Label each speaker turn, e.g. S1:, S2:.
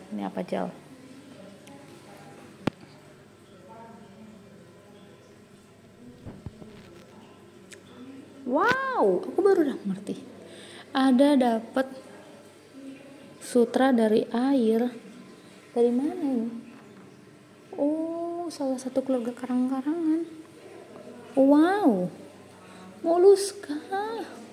S1: Ini apa Jal? Wow, aku baru ngerti. Ada dapat sutra dari air. Dari mana ini? Oh, salah satu keluarga karang-karangan. Wow, moluska.